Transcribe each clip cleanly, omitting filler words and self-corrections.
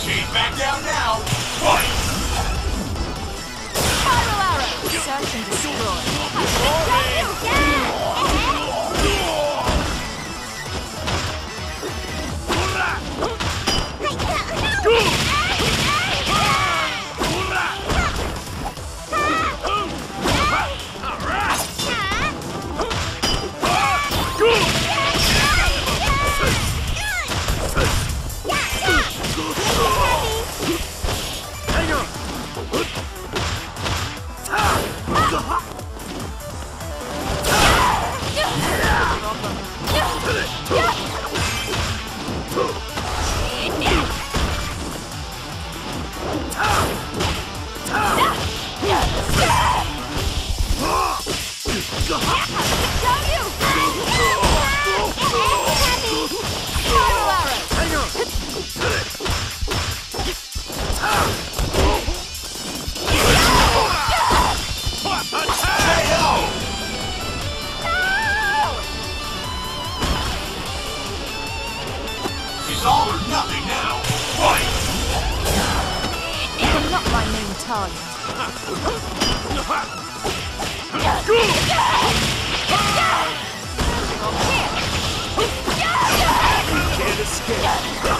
Ain't back down now. Fight! Spiral arrow! Search and destroy. It's all or nothing now. Fight! You're not my main target. Can't escape.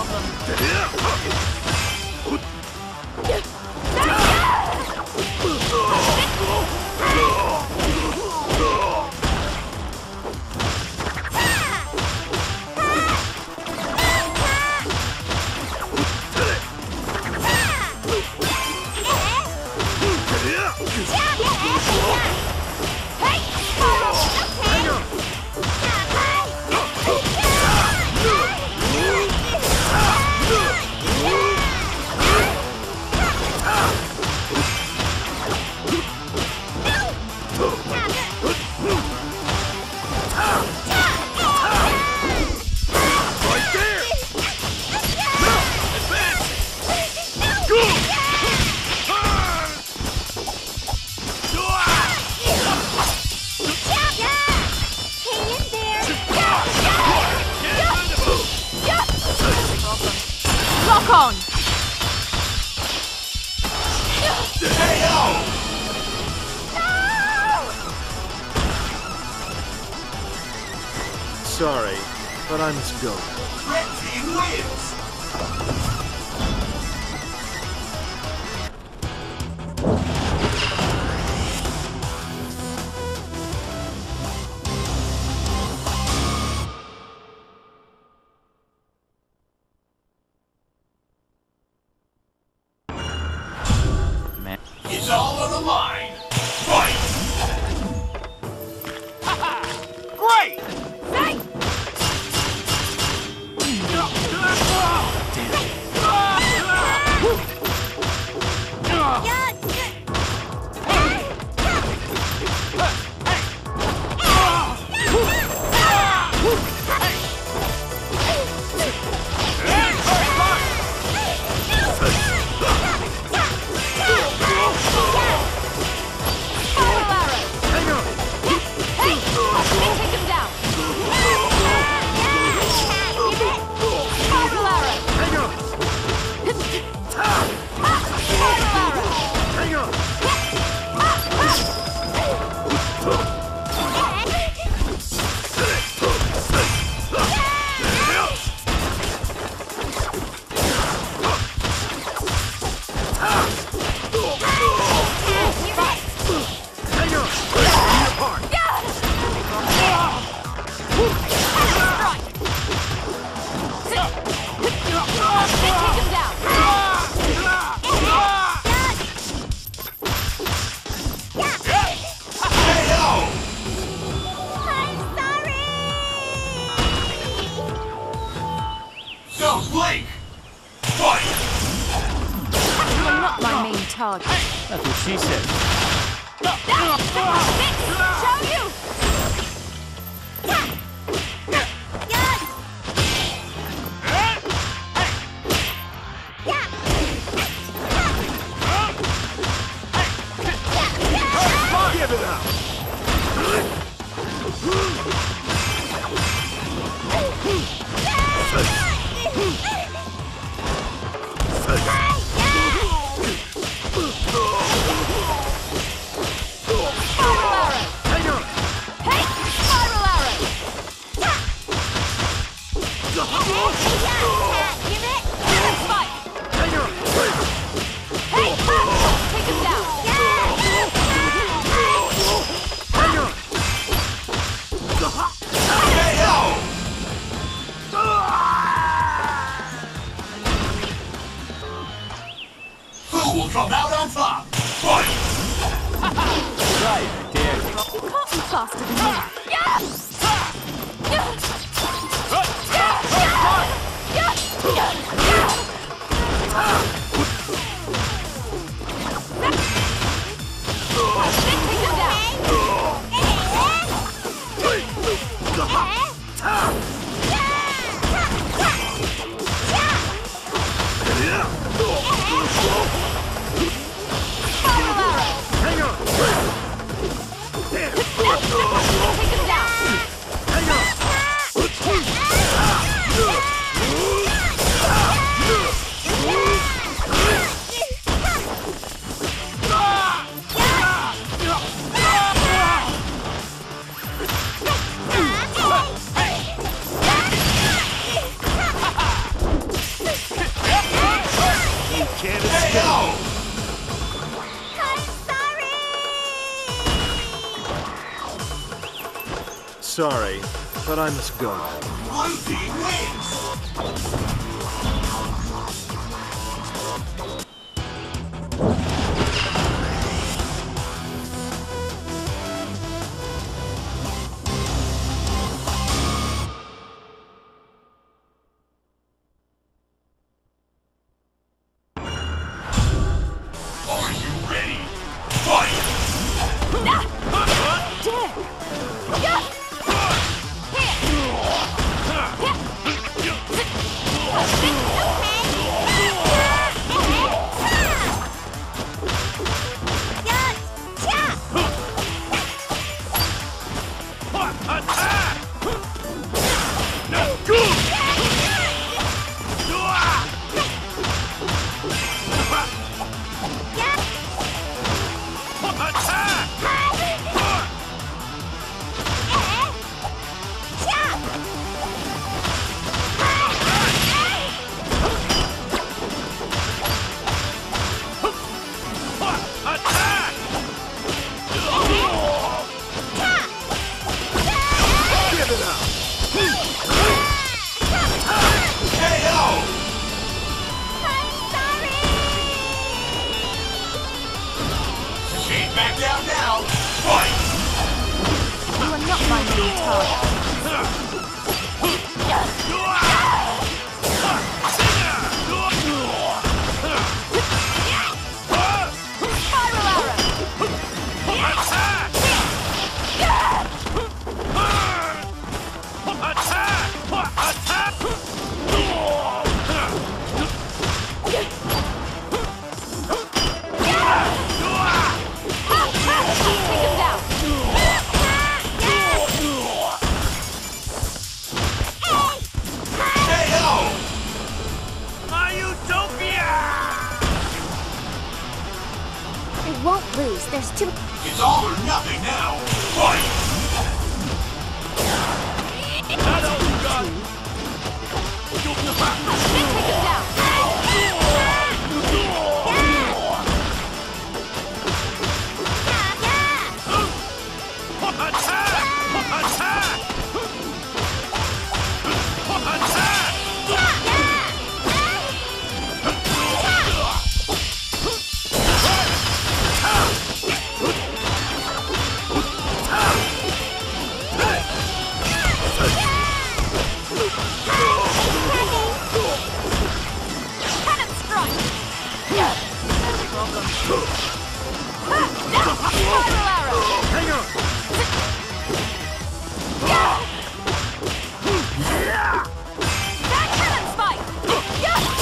Lock on! Sorry, but I must go. Red team wins! It's all on the line. Fight! Great! Hey! target. That's what she said. Show you! Give it up! Who will come out on top? Fight! Right, kid. You can't be faster than me. Yeah! Hang on! Damn! Take him down! Hang on! You can't escape! KO! Sorry, but I must go. Blue team wins! Are you ready? Fight! Attack! No! Go! Attack! Attack! Give it up! KO! Can't back down now! Fight! You are not my main target. Spiral arrow! Attack! Attack! Attack! Take him down! KO! My utopia! They won't lose. There's too. It's all or nothing now! Fight! That old gun! Take him down! Attack! Attack! Attack! Cannon strike! Welcome. Spiral arrow! Hang on! That cannon spike!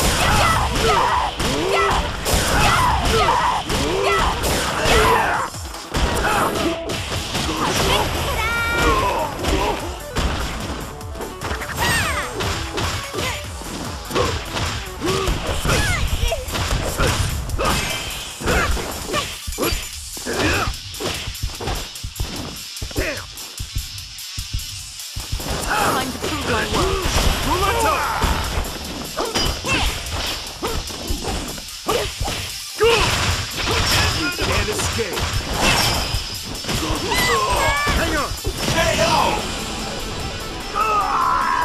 Time to prove my worth. You can't escape! Hang on! KO!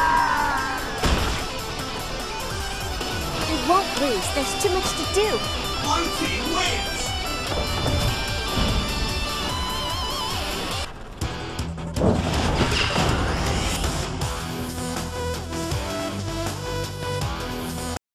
They won't lose. There's too much to do. Blue team wins!